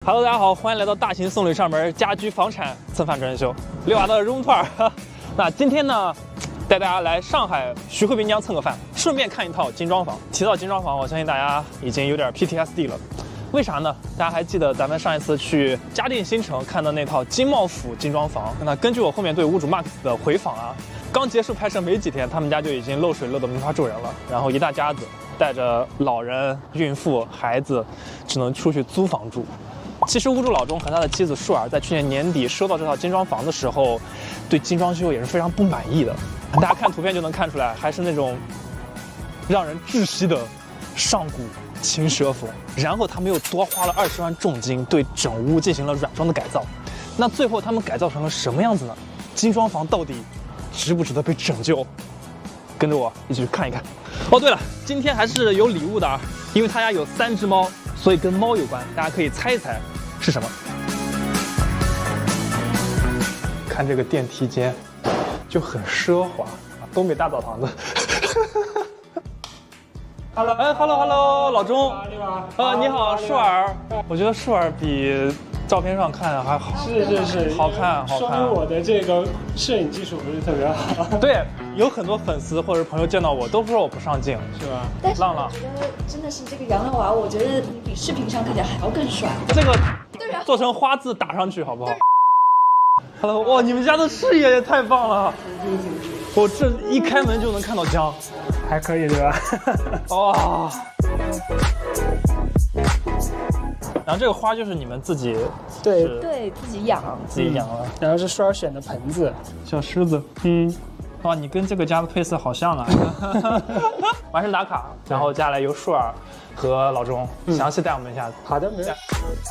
Hello， 大家好，欢迎来到大型送礼上门家居房产蹭饭专修，6娃的 room tour。那今天呢，带大家来上海徐汇滨江蹭个饭，顺便看一套精装房。提到精装房，我相信大家已经有点 PTSD 了。为啥呢？大家还记得咱们上一次去嘉定新城看的那套金茂府精装房？那根据我后面对屋主 Max 的回访啊，刚结束拍摄没几天，他们家就已经漏水漏得没法住人了，然后一大家子带着老人、孕妇、孩子，只能出去租房住。其实屋主老钟和他的妻子舒尔在去年年底收到这套精装房的时候，对精装修也是非常不满意的。大家看图片就能看出来，还是那种让人窒息的上古青蛇风。然后他们又多花了20万重金对整屋进行了软装的改造。那最后他们改造成了什么样子呢？精装房到底值不值得被拯救？跟着我一起去看一看。哦，对了，今天还是有礼物的啊，因为他家有3只猫，所以跟猫有关，大家可以猜一猜是什么。看这个电梯间就很奢华，东北大澡堂子。Hello， 老钟。你好，舒尔。我觉得舒尔比照片上看还好。 是， 好看。 说明我的这个摄影技术不是特别好。 对，有很多粉丝或者朋友见到我都说我不上镜，是吧？ 但是我觉得真的是这个洋娃娃，我觉得你比视频上看起来还要更帅。 这个做成花字打上去好不好？Hello， 哇，你们家的视野也太棒了！我这一开门就能看到江， 还可以对吧？ 哇！然后这个花就是你们自己对自己养了， 然后是舒尔选的盆子， 小狮子，哇，你跟这个家的配色好像啊！完事打卡，然后接下来由舒尔和老钟详细带我们一下。 好的，没事。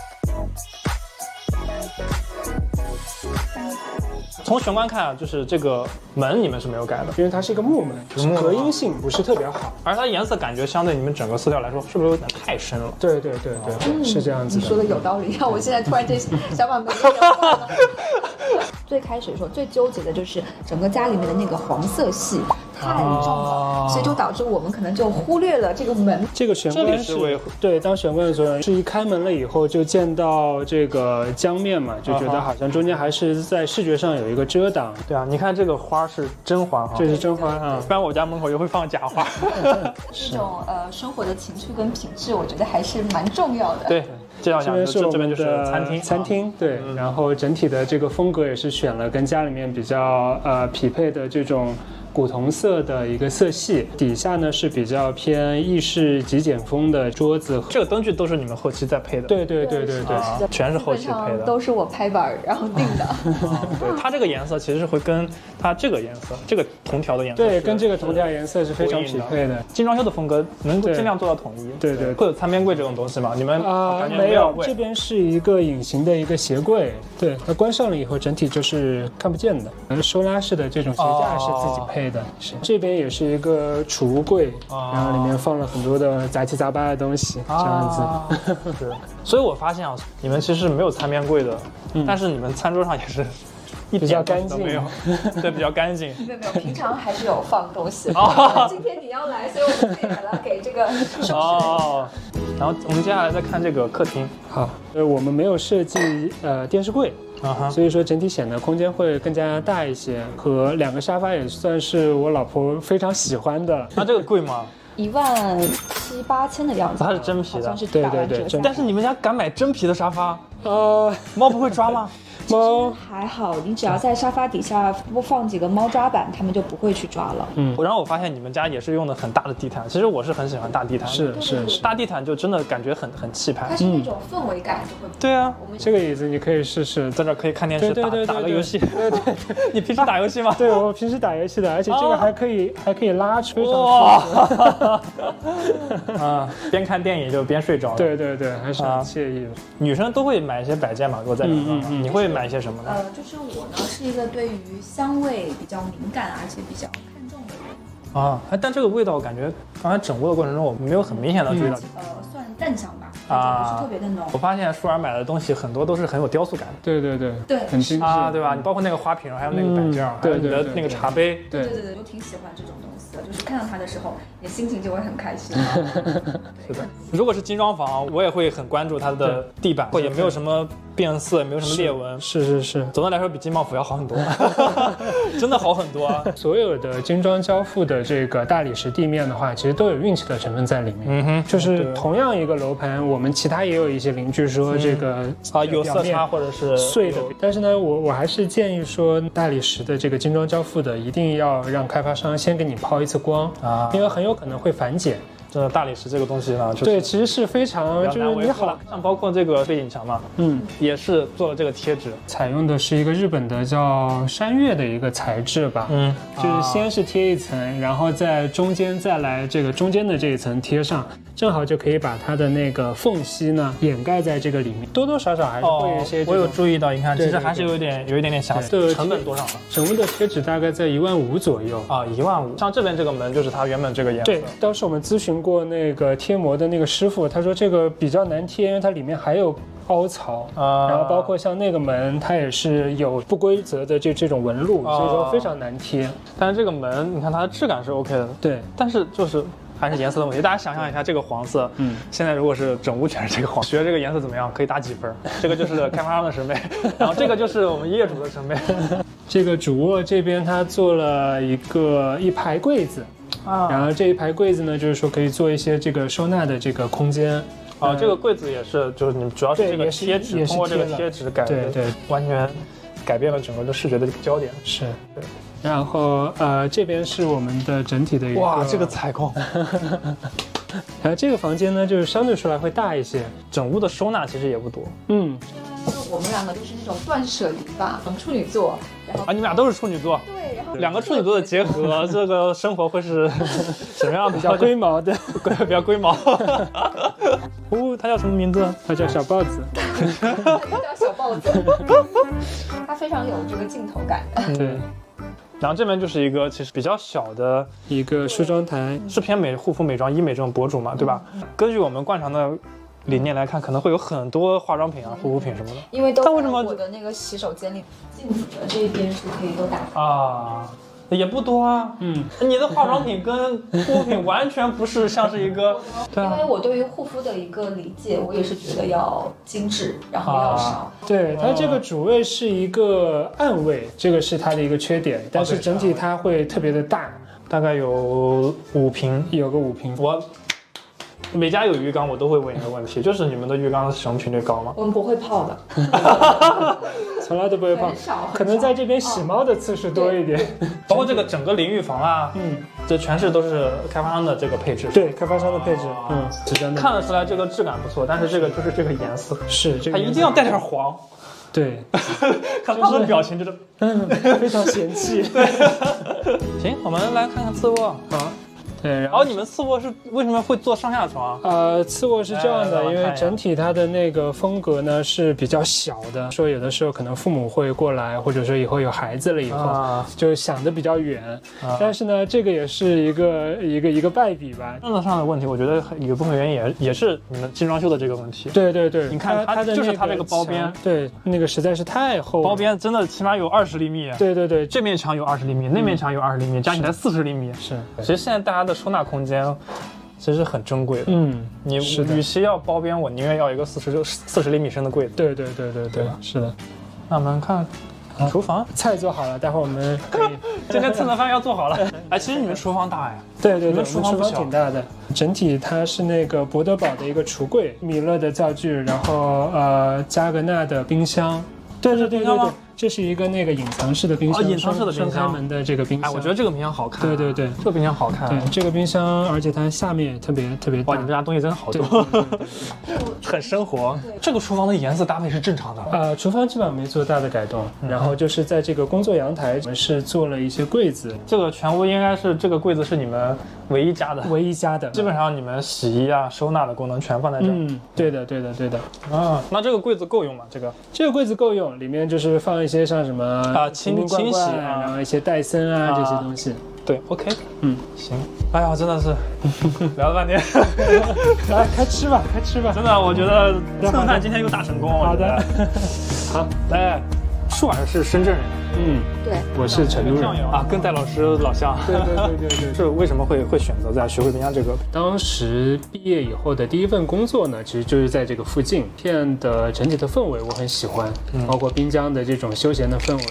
从玄关看啊，就是这个门你们是没有改的， 因为它是一个木门，隔音性不是特别好， 而它颜色感觉相对你们整个色调来说，是不是有点太深了？ 对，是这样子的。 你说的有道理，让我现在突然间想把门给换了。最开始的时候最纠结的就是整个家里面的那个黄色系太重了，所以就导致我们可能就忽略了这个门。 这个玄关是对，当玄关的时候是一开门了以后就见到这个江面嘛，就觉得好像中间还是在视觉上有一个遮挡。 对啊，你看这个花是真花哈， 这是真花啊， 不然我家门口也会放假花。 这种生活的情趣跟品质，我觉得还是蛮重要的。 对。这边是我们的餐厅，对，然后整体的这个风格也是选了跟家里面比较匹配的这种古铜色的一个色系，底下呢是比较偏意式极简风的桌子。这个灯具都是你们后期在配的？ 对， 全是后期配的， 都是我拍板然后定的。 对，它这个颜色其实是会跟它这个颜色，这个铜条的颜色， 对，跟这个铜条颜色是非常匹配的。 精装修的风格能尽量做到统一。对，会有餐边柜这种东西吗？你们没有，这边是一个隐形的一个鞋柜，对，它关上了以后整体就是看不见的。收纳式的这种鞋架是自己配的。是，这边也是一个储物柜，然后里面放了很多的杂七杂八的东西，这样子。 是，所以我发现啊，你们其实没有餐边柜的，但是你们餐桌上也是比较干净， 没有，对，比较干净。 没有，平常还是有放东西。今天你要来，所以我们可以把它给这个收拾。 然后我们接下来再看这个客厅。 好，我们没有设计电视柜。所以说整体显得空间会更加大一些，和2个沙发也算是我老婆非常喜欢的。 那这个贵吗 ？17000、8000的样子。 它是真皮的， 对。 但是你们家敢买真皮的沙发？猫不会抓吗？ 猫还好，你只要在沙发底下多放几个猫抓板，它们就不会去抓了。 然后我发现你们家也是用的很大的地毯，其实我是很喜欢大地毯。 是， 大地毯就真的感觉很气派。 它是那种氛围感就会。 对啊， 这个椅子你可以试试， 在这可以看电视，打个游戏。对。你平时打游戏吗？ 对，我平时打游戏的，而且这个还可以拉出，非常舒服。 边看电影就边睡着了。 对，还是很惬意的。 女生都会买一些摆件嘛，如果在床上，你会买一些什么呢？ 就是我呢是一个对于香味比较敏感，而且比较看重的人。 但这个味道感觉刚才整屋的过程中，我没有很明显的注意到。 算淡香吧。 感觉不是特别的浓。 我发现舒尔买的东西很多都是很有雕塑感的。 对，很精致啊，对吧？你包括那个花瓶，还有那个摆件，还有你的那个茶杯， 对，我挺喜欢这种东西的，就是看到它的时候，你心情就会很开心。 是的，如果是精装房，我也会很关注它的地板，也没有什么变色，也没有什么裂纹。 是， 总的来说比金茂府要好很多，真的好很多啊。 所有的精装交付的这个大理石地面的话，其实都有运气的成分在里面。就是同样一个楼盘，我们其他也有一些邻居说这个有色差或者是碎的，但是呢，我还是建议说大理石的这个精装交付的，一定要让开发商先给你抛一次光啊，因为很有可能会反碱。 这大理石这个东西呢， 对，其实是非常就是你好， 像包括这个背景墙嘛，也是做了这个贴纸， 采用的是一个日本的叫山岳的一个材质吧，就是先是贴一层，然后在中间再来这个中间的这一层贴上，正好就可以把它的那个缝隙呢掩盖在这个里面，多多少少还是会有一些。 我有注意到，你看，其实还是有一点点瑕疵。成本多少呢？ 整屋的贴纸大概在15000左右啊，15000。像这边这个门就是它原本这个颜色。 对，当时我们咨询过那个贴膜的那个师傅，他说这个比较难贴，因为它里面还有凹槽然后包括像那个门，它也是有不规则的这种纹路，所以说非常难贴。 但是这个门，你看它的质感是 OK 的， 对， 但是就是还是颜色的问题。大家想象一下，这个黄色，现在如果是整屋全是这个黄，觉得这个颜色怎么样？可以打几分？这个就是开发商的审美，然后这个就是我们业主的审美。 这个主卧这边它做了一排柜子。然后这一排柜子呢，就是说可以做一些这个收纳的这个空间。 这个柜子也是，就是你主要是这个贴纸，通过这个贴纸改，对，完全改变了整个的视觉的焦点。 是，对。然后这边是我们的整体的一个， 哇，这个采光。 然后这个房间呢，就是相对说来会大一些， 整屋的收纳其实也不多。 我们两个就是那种断舍离吧，处女座，然后你们俩都是处女座， 对，然后两个处女座的结合，这个生活会是什么样的？ 比较龟毛的， 比较龟毛。他叫什么名字？ 他叫小豹子。 他叫小豹子，他非常有这个镜头感。 对。 然后这边就是一个其实比较小的一个梳妆台， 是偏护肤美妆医美这种博主嘛，对吧？根据我们惯常的理念来看，可能会有很多化妆品啊、护肤品什么的。 因为都在我的那个洗手间里，镜子的这一边是可以都打开啊。也不多啊，你的化妆品跟护肤品完全不是像是一个， 对啊，因为我对于护肤的一个理解，我也是觉得要精致，然后要少。 对，它这个主卫是一个暗卫，这个是它的一个缺点，但是整体它会特别的大， 大概有5平， 有个5平。 我每家有浴缸，我都会问一个问题，就是你们的浴缸使用频率高吗？ 我们不会泡的， 从来都不会泡，可能在这边洗猫的次数多一点。 包括这个整个淋浴房啊，这全是都是开发商的这个配置。 对，开发商的配置， 看得出来这个质感不错，但是这个就是这个颜色， 是这个， 它一定要带点黄。 对， 看他的表情就是非常嫌弃。 对，行，我们来看看次卧。 好。对， 然后你们次卧是为什么会做上下床？ 次卧是这样的，因为整体它的那个风格呢是比较小的，说有的时候可能父母会过来，或者说以后有孩子了以后，就想得比较远。但是呢，这个也是一个败笔吧。 政策上的问题，我觉得有部分原因也是你们精装修的这个问题。 对对对， 你看它的就是它这个包边， 对，那个实在是太厚了， 包边真的起码有20厘米。 对对对， 这面墙有20厘米，那面墙有20厘米，加起来40厘米。 是， 其实现在大家的收纳空间其实很珍贵的。你与其要包边，我宁愿要一个40厘米深的柜子。 对对对对对，是的。 那我们看厨房， 菜做好了，待会儿我们可以今天蹭的饭要做好了。哎，其实你们厨房大呀？ 对对对， 你们厨房挺大的。整体它是那个博德堡的一个橱柜，米勒的灶具，然后加格纳的冰箱。对对对对对，这是一个那个隐藏式的冰箱， 隐藏式的冰箱， 双开门的这个冰箱。 哎，我觉得这个冰箱好看。 对对对， 这个冰箱好看。 对，这个冰箱，而且它下面也特别大。 哇，你们家东西真好多，很生活。这个厨房的颜色搭配是正常的。 厨房基本上没做大的改动，然后就是在这个工作阳台，我们是做了一些柜子。 这个全屋应该是这个柜子是你们唯一加的，基本上你们洗衣啊、收纳的功能全放在这儿。 对的对的对的。 那这个柜子够用吗？这个柜子够用，里面就是放一一些像什么清洗啊， 然后一些戴森啊这些东西。 对 ，OK， 行。哎呀，真的是聊了半天， 来开吃吧，开吃吧。 真的，我觉得蹭饭今天又大成功。 好的，好， 哎，舒尔是深圳人。 对， 我是成都人啊，跟戴老师老乡。 对。 是为什么会选择在徐汇滨江这个？ 当时毕业以后的第一份工作呢，其实就是在这个附近。片的整体的氛围我很喜欢，包括滨江的这种休闲的氛围。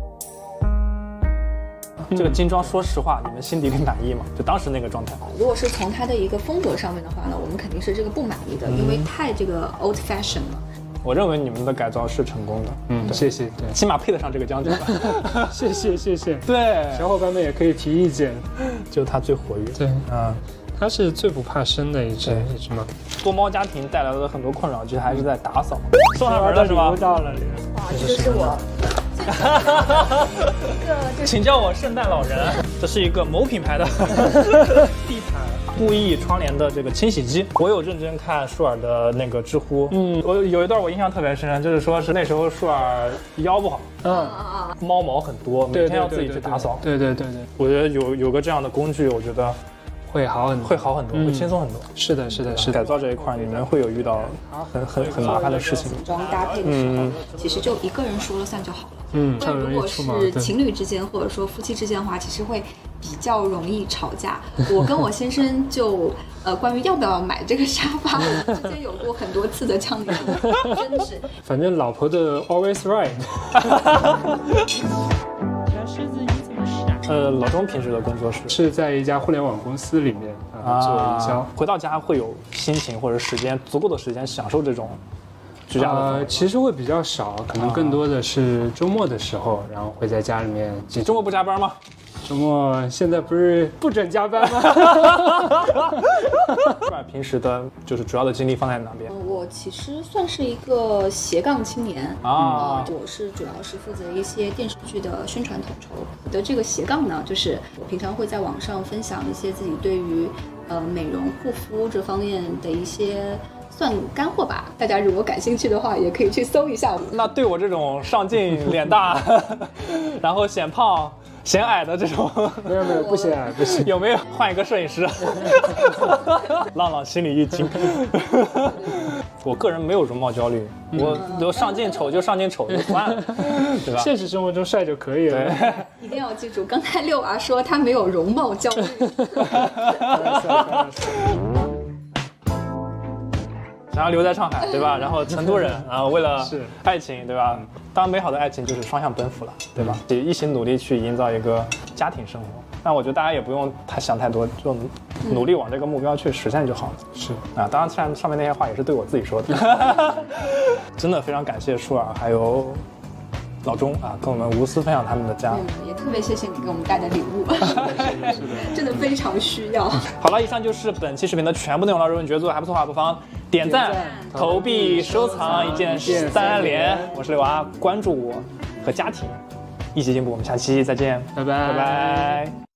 这个精装，说实话，你们心底里满意吗？就当时那个状态。 如果是从它的一个风格上面的话呢，我们肯定是这个不满意的，因为太这个 old fashion 了。 我认为你们的改造是成功的， 谢谢，对， 起码配得上这个江景吧。 谢谢， 对， 小伙伴们也可以提意见， 就是它最活跃， 对，它是最不怕生的一只猫。 多猫家庭带来了很多困扰，其实还是在打扫。送上门了是吧？ 到了， 哇，这就是我。 请叫我圣诞老人。这是一个某品牌的地毯布艺窗帘的这个清洗机。我有认真看舒尔的那个知乎，我有一段我印象特别深，就是说是那时候舒尔腰不好，猫毛很多，每天要自己去打扫。 对， 我觉得有个这样的工具，我觉得会好很多， 会轻松很多。 是的。 改造这一块，你们会有遇到很麻烦的事情。 装搭配的时候，其实就一个人说了算就好了。如果是情侣之间或者说夫妻之间的话，其实会比较容易吵架。我跟我先生就关于要不要买这个沙发之间有过很多次的这样的争执。 反正老婆的 always right。 老钟平时的工作是在一家互联网公司里面做营销。 回到家会有心情或者足够的时间享受这种居家的其实会比较少，可能更多的是周末的时候，然后会在家里面。 周末不加班吗？ 周末现在不是不准加班吗？ 平时的就是主要的精力放在哪边？ 我其实算是一个斜杠青年我是主要是负责一些电视剧的宣传统筹。我的这个斜杠呢，就是我平常会在网上分享一些自己对于美容护肤这方面的一些算干货吧，大家如果感兴趣的话，也可以去搜一下。 那对我这种上镜脸大，然后显胖显矮的这种， 没有不显矮不行。 有没有换一个摄影师？浪浪心里一惊。我个人没有容貌焦虑，我上镜丑就上镜丑就算了，对吧？ 现实生活中帅就可以了。 一定要记住，刚才六娃说他没有容貌焦虑。 然后留在上海，对吧？然后成都人，然后为了爱情，对吧？当然，美好的爱情就是双向奔赴了，对吧？一起努力去营造一个家庭生活。那我觉得大家也不用想太多，就努力往这个目标去实现就好了。 是啊，当然，上面那些话也是对我自己说的。真的非常感谢舒尔还有老钟跟我们无私分享他们的家。 也特别谢谢你给我们带的礼物，真的非常需要。 好了，以上就是本期视频的全部内容了。如果你觉得做的还不错的话，不妨点赞、投币、收藏，一键3连。我是六娃，关注我和家庭一起进步。我们下期再见， 拜拜。